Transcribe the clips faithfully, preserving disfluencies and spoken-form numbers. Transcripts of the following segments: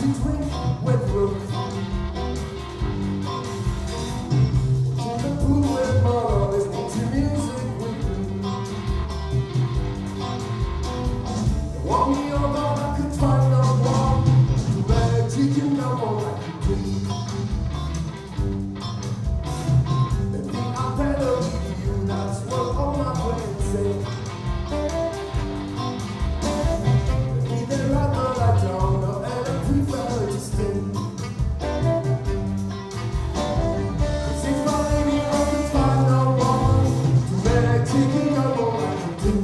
to drink with Ruth. To the pool with Mama, listening to music with me. Want me although I could find no one to let you know all I could do. Maybe I better leave you, that's what all my friends say. Maybe they're right, but I don't know, and I prefer to stay. Cause if my lady I could find no one to let you know all I could do.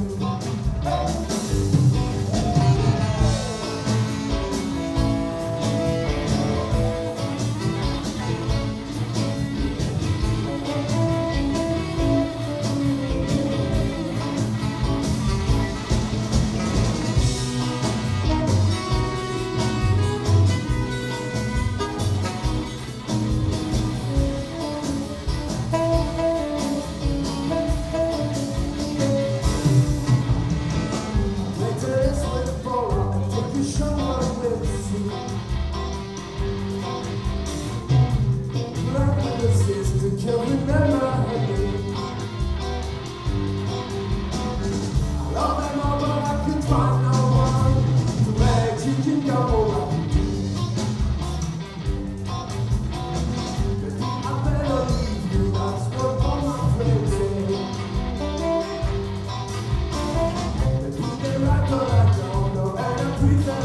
Everything